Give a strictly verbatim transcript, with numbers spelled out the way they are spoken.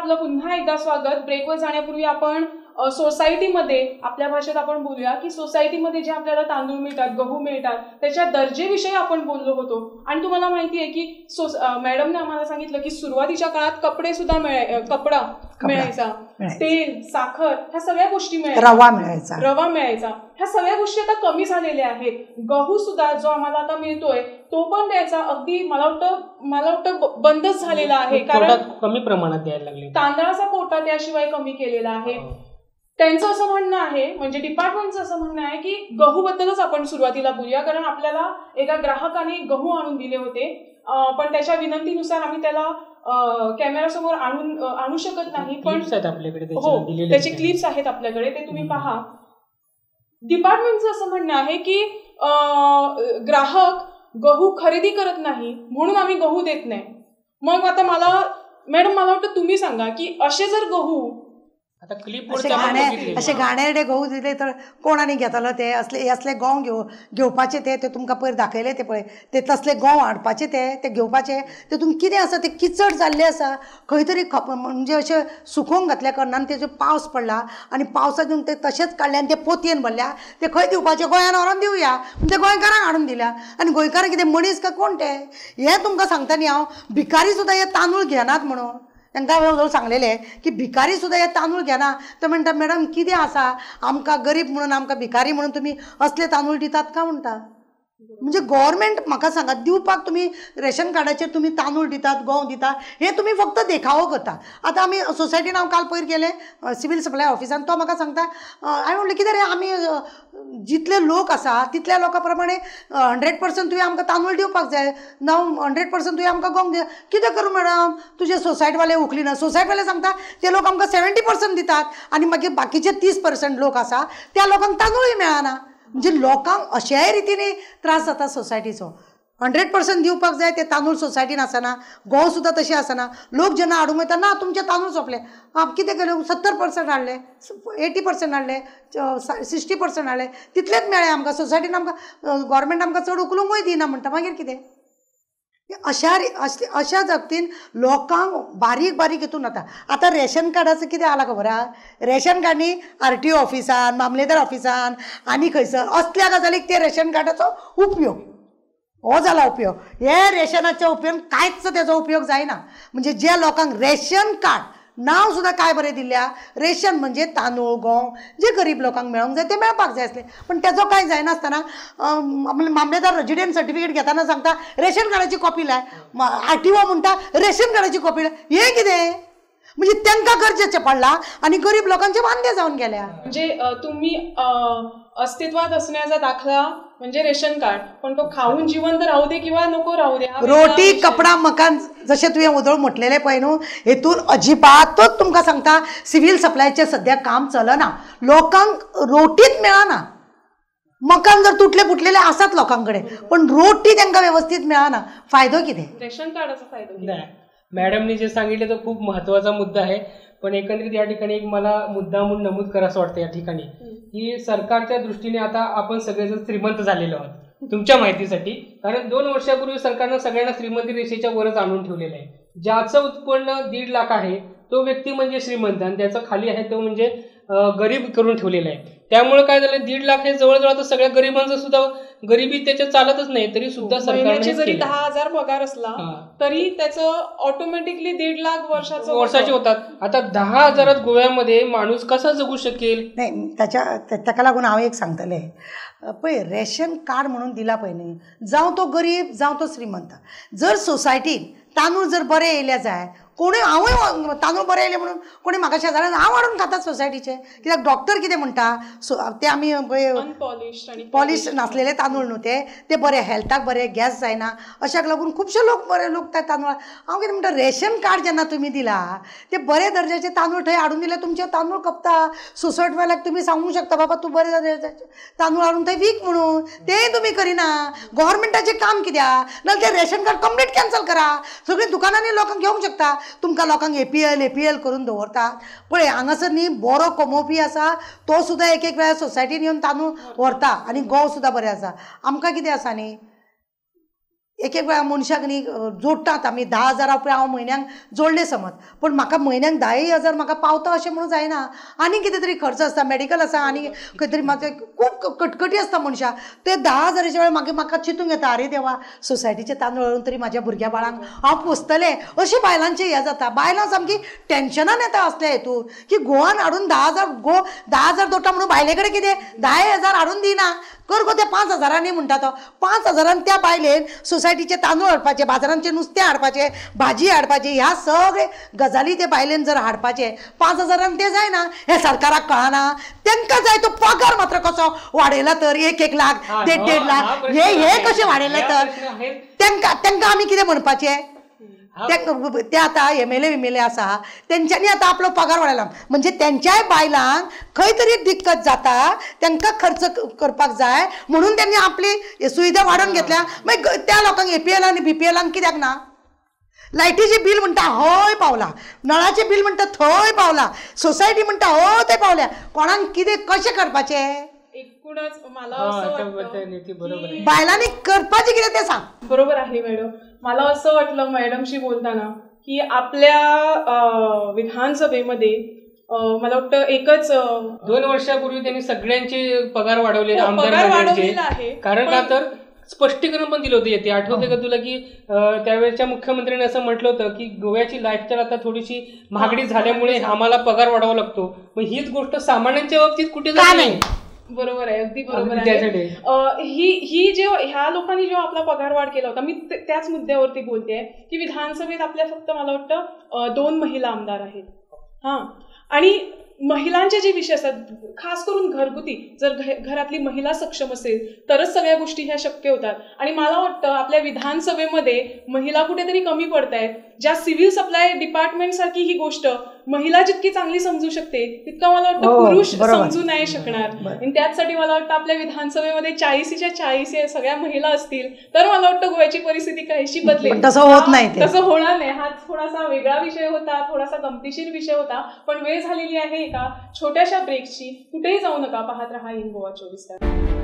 आपलं पुन्हा एकदा स्वागत. ब्रेकवर जाण्यापूर्वी आपण सोसायटीमध्ये आपल्या भाषेत आपण बोलूया की सोसायटीमध्ये जे आपल्याला तांदूळ मिळतात, गहू मिळतात, त्याच्या दर्जेविषयी आपण बोललो होतो. आणि तुम्हाला माहिती आहे की सो मॅडमने आम्हाला सांगितलं की सुरुवातीच्या काळात कपडे सुद्धा मिळाय कपडा मिळायचा, तेल, साखर, ह्या सगळ्या गोष्टी मिळायच्या, रवा मिळायचा रवा मिळायचा ह्या सगळ्या गोष्टी आता कमी झालेल्या आहेत. गहू सुद्धा जो आम्हाला आता मिळतोय तो पण द्यायचा अगदी मला वाटतं मला वाटतं बंदच झालेला आहे, कारण कमी प्रमाणात द्यायला लागले. तांदळाचा कोटा त्याशिवाय कमी केलेला आहे. त्यांचं असं म्हणणं आहे, म्हणजे डिपार्टमेंटचं असं म्हणणं आहे की गहू बद्दलच आपण सुरुवातीला बोलूया, कारण आपल्याला एका ग्राहकाने गहू आणून दिले होते, पण त्याच्या विनंतीनुसार आम्ही त्याला कॅमेरा समोर आणून आणू शकत नाही, पण हो त्याचे क्लिप्स आहेत आपल्याकडे, ते तुम्ही पहा. डिपार्टमेंटचं असं म्हणणं आहे की ग्राहक गहू खरेदी करत नाही म्हणून आम्ही गहू देत नाही. मग आता मला मॅडम मला वाटतं तुम्ही सांगा की असे जर गहू आता क्लिप असे घाणेरडे गहू दिले तर कोणाने घेतलं ते असले असले गंव घेऊ घेवपाचे ते ते तुमकां पयर दाखयले ते पळय ते तसले गंव हाडपाचे ते ते घेवपाचे ते तुमकां कितें आसा ते किचड जाल्ले आसा खंय तरी म्हणजे अशें सुकोवंक घातल्या कारणान तेजो पावस पडला आनी पावसातून ते तशेंच काडले आनी ते पोतयेन भरल्या. ते खंय दिवपाचे गोंयान व्हरोन दिवया ते गोंयकारांक हाडून दिल्या आनी गोंयकार कितें मनीस काय कोण ते हें तुमकां सांगता न्ही हांव. भिकारी सुद्दां हे तांदूळ घेनात म्हणून तांकां हांवें सांगलेलें की भिकारी सुद्दां हे तांदूळ घेना. तो म्हणटा मॅडम कितें आसा आमकां गरीब म्हणून आमकां भिकारी म्हणून तुमी असले तांदूळ दितात का म्हणटा. म्हणजे गव्हर्मेंट म्हाका सांगात दिवपाक तुमी रेशन कार्डाचेर तुमी तांदूळ दितात, गंव दितात, हे तुमी फक्त देखावो करता. आतां आमी सोसायटीन हांव काल पयर गेलें सिवील सप्लाय ऑफिसान, तो म्हाका सांगता हांवें म्हणलें कितें रे आमी जितले लोक आसा तितल्या लोकां प्रमाणे हंड्रेड पर्संट तुवें आमकां तांदूळ दिवपाक जाय, णव हंड्रेड पर्संट तुवें आमकां गंव दिवं. कितें करूं मॅडम तुजे सोसायटीवाले उखलिना. सोसायटीवाले सांगता ते लोक आमकां सेव्हन्टी पर्संट दितात आनी मागीर बाकीचे तीस पर्संट लोक आसा त्या लोकांक तांदूळय मेळना. म्हणजे लोकांक अशाय रितीने त्रास जाता सोसायटीचो. हंड्रेड पर्संट दिवपाक जाय ते तांदूळ सोसायटीन आसना, गंव सुद्दां तशें आसना. लोक जेन्ना हाडूंक वयता ना तुमचे तांदूळ सोंपले, आप कितें केलें सत्तर पर्संट हाडले, एटी पर्संट हाडले, सिक्स्टी पर्संट हाडले, तितलेच मेळ्ळे आमकां. सोसायटीन आमकां गव्हर्मेंट आमकां चड उखलूंकूय दिना म्हणटा मागीर कितें. अशा अशा जगतीन लोकांक बारीक बारीक हितून जाता. आतां रेशन कार्डाचो कितें जाला खबर आहा, रेशन कार्ड न्ही आर टी ओ ऑफिसान, मामलेदार ऑफिसान आनी खंयसर असल्या गजालीक ते रेशन कार्डाचो उपयोग हो जाला उपयोग. हे रेशनाच्या उपयोग कांयच तेजो उपयोग जायना. म्हणजे ज्या लोकांक रेशन कार्ड नांव सुद्दां काय बरें दिल्ल्या, रेशन म्हणजे तांदूळ गंव जे गरीब लोकांक मेळोंक जाय ते मेळपाक जाय आसले, पण तेजो कांय जायनासतना मामलेदार रेजिडेंट सर्टिफिकेट घेताना सांगता रेशन कार्डाची कॉपी लाय, आर टी ओ म्हणटा रेशन कार्डाची कॉपी लाय. हे कितें म्हणजे तांकां गरजेचें पडलां आनी गरीब लोकांचे वांदे जावन गेल्या. म्हणजे तुम्ही अस्तित्वात असण्याचा दाखला म्हणजे रेशन कार्ड, पण तो खाऊन जिवंत राहू दे किंवा नको राहू दे, रोटी कपडा मकान जशें तुवें उदळ म्हटलेलें पळय न्हू, हेतून अजिबातच तुमकां सांगता सिवील सप्लायचें सद्या काम चलना. लोकांक रोटीच मेळना. मकान जर तुटले फुटलेले आसात लोकां कडेन पण रोटी तांकां वेवस्थीत मेळना. फायदो कितें? रेशन कार्डाचा फायदो नाही. मॅडमने जे सांगितले तो खूप महत्त्वाचा मुद्दा आहे, पण एकंदरीत या ठिकाणी एक मला मुद्दा म्हणून नमूद करायचं वाटतं या ठिकाणी की सरकारच्या दृष्टीने आता आपण सगळेजण श्रीमंत झालेलो आहोत तुमच्या माहितीसाठी. कारण दोन वर्षापूर्वी सरकारनं सगळ्यांना श्रीमंती रेषेच्या वरच आणून ठेवलेलं आहे. ज्याचं उत्पन्न दीड लाख आहे तो व्यक्ती म्हणजे श्रीमंत आणि त्याचं खाली आहे तो म्हणजे गरीब करून ठेवलेला आहे. त्यामुळे काय झालं, दीड लाख हे जवळजवळ आता सगळ्या गरिबांचं सुद्धा गरिबी त्याच्यात चालतच नाही, तरी सुद्धा सरकारने जरी दहा हजार पगार असला तरी त्याचं ऑटोमॅटिकली दीड लाख वर्षाचं वर्षाचे होतात. आता दहा हजारात गोव्यामध्ये माणूस कसा जगू शकेल? नाही त्याच्या ताका लागून हांव एक सांगतलें पळय, रेशन कार्ड म्हणून दिला पळय न्ही, जावं तो गरीब जावं तो श्रीमंत, जर सोसायटीन तांदूळ जर बरे येयले जाय, कोणी हांवूय तांदूळ बरे येयले म्हणून कोणी म्हाका शेजाऱ्यान हांव हाडून खाता सोसायटीचे. कित्याक डॉक्टर कितें म्हणटा ते आमी पॉलिश नासलेले तांदूळ न्हू ते ते बरे हेल्थाक बरे, गॅस जायना, अशाक लागून खुबशे लोक बरे लोक ते तांदूळ. हांव कितें म्हणटा रेशन कार्ड जेन्ना तुमी दिला ते बरे दर्जाचे तांदूळ थंय हाडून दिले, तुमचे तांदूळ खपता. सोसायटीवाल्याक तुमी सांगूंक शकता बाबा तूं बरे दर्जाचे तांदूळ हाडून थंय वीक म्हणून, तेंय तुमी करिना. गव्हर्मेंटाचें काम कित्याक? नाजाल्यार ते रेशन कार्ड कंप्लीट कॅन्सल करा. सगळी दुकानांनी लोकांक घेवंक शकता. तुमकां लोकांक एपीएल एपीएल करून दवरतात पळय. हांगासर न्ही बरो कमोवपी आसा तो सुद्दां एक एक वेळार सोसायटीन येवन तांदूळ व्हरता आनी गंव सुद्दां बरें आसा. आमकां कितें आसा न्ही एक एक वेळा मनशाक न्ही जोडटात आमी धा हजार रुपया हांव म्हयन्याक जोडले समज, पण म्हाका म्हयन्याक धाय हजार म्हाका पावता अशें म्हणून जायना. आनी कितें तरी खर्च आसता, मेडिकल आसा आनी खंय तरी म्हाका खूब कटकटी आसता मनशाक. ते धा हजाराच्या वेळार मागीर म्हाका चिंतूंक येता, आरे देवा सोसायटीचे तांदूळ व्हरून तरी म्हाज्या भुरग्या बाळांक हांव पोसतलें. अशें बायलांचें हें जाता. बायलां सामकी टेन्शनान येता असल्या हेतून की गोवान हाडून धा हजार गो धा हजार दोटा म्हणून बायले कडेन कितें धा हजार हाडून दिना, कर गो ते पांच हजारांनी म्हणटा तो. पांच हजारान त्या बायलेन सोसायटीचे तांदूळ हाडपाचे, बाजारांचे नुस्तें हाडपाचें, भाजी हाडपाची, ह्या सगळे गजाली ते बायलेन जर हाडपाचे पांच हजारान ते जायना. हे सरकाराक कळना. तांकां जाय तो पगार मात्र कसो वाडयला तर एक एक लाख देड देड लाख हे हे कशें वाडयले तर तांकां तांकां आमी कितें म्हणपाचें. ते आतां एम एल ए विम एल ए आसा तेंच्यांनी आतां आपलो पगार वाडयला म्हणजे त्यांच्याय बायलांक खंय तरी दिक्कत जाता, तांकां खर्च करपाक जाय म्हणून त्यांनी आपली सुविधा वाडोवन घेतल्या. मागीर त्या लोकांक एपीएल आनी बीपीएलांक कित्याक ना? लायटीचें बील म्हणटा हय पावला, नळाचें बील म्हणटा थंय पावला, सोसायटी म्हणटा हो थंय पावल्या. कोणाक कितें कशें करपाचें? एकूणच मला असं वाटतं बायलांनी करपाचें कितें तें सांग. बरोबर आहे मॅडम. मला असं वाटलं मॅडमशी बोलताना की आपल्या विधानसभेमध्ये मला वाटतं एकच दोन वर्षापूर्वी त्यांनी सगळ्यांचे पगार वाढवले पगार आमदार वाढवलेला आहे. कारण का तर स्पष्टीकरण पण दिलं होतं. येते आठवते का तुला की त्यावेळेच्या मुख्यमंत्र्यांनी असं म्हटलं होतं की गोव्याची लाईफस्टाईल आता थोडीशी महागडी झाल्यामुळे आम्हाला पगार वाढवावा लागतो. मग हीच गोष्ट सामान्यांच्या बाबतीत कुठे नाही. बरोबर आहे, अगदी बरोबर आहे. ही ही जेव्हा ह्या लोकांनी जेव्हा आपला पगार वाढ केला होता, मी त्याच मुद्द्यावरती बोलते की विधानसभेत आपल्या फक्त मला वाटतं दोन महिला आमदार आहेत. हा, आणि महिलांचे जे विषय असतात खास करून घरगुती, जर घरातली महिला सक्षम असेल तरच सगळ्या गोष्टी ह्या शक्य होतात. आणि मला वाटतं आपल्या विधानसभेमध्ये महिला कुठेतरी कमी पडत आहेत. ज्या सिव्हिल सप्लाय डिपार्टमेंट सारखी ही गोष्ट महिला जितकी चांगली समजू शकते तितका मला वाटतं पुरुष समजू नाही शकणार. आणि त्याचसाठी मला वाटतं आपल्या विधानसभेमध्ये चाळीसीच्या चाळीस सगळ्या महिला असतील तर मला वाटतं गोव्याची परिस्थिती काहीशी बदलेल. तसं होत नाही, तसं होणार नाही. हा थोडासा वेगळा विषय होता, थोडासा गमतीशीर विषय होता, पण वेळ झालेली आहे एका छोट्याशा ब्रेकची. कुठेही जाऊ नका, पाहत रहा इन गोवा चोवीस तास.